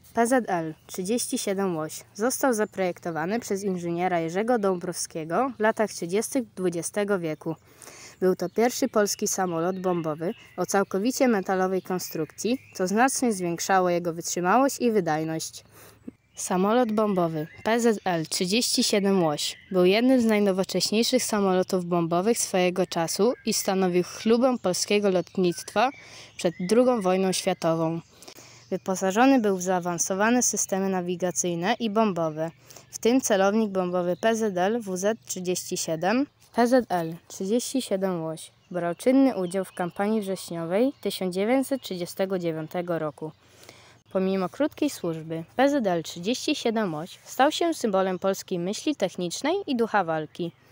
PZL 37 Łoś został zaprojektowany przez inżyniera Jerzego Dąbrowskiego w latach 30. XX wieku. Był to pierwszy polski samolot bombowy o całkowicie metalowej konstrukcji, co znacznie zwiększało jego wytrzymałość i wydajność. Samolot bombowy PZL 37 Łoś był jednym z najnowocześniejszych samolotów bombowych swojego czasu i stanowił chlubę polskiego lotnictwa przed II wojną światową. Wyposażony był w zaawansowane systemy nawigacyjne i bombowe, w tym celownik bombowy PZL WZ-37. PZL 37 Łoś brał czynny udział w kampanii wrześniowej 1939 roku. Pomimo krótkiej służby, PZL 37 Łoś stał się symbolem polskiej myśli technicznej i ducha walki.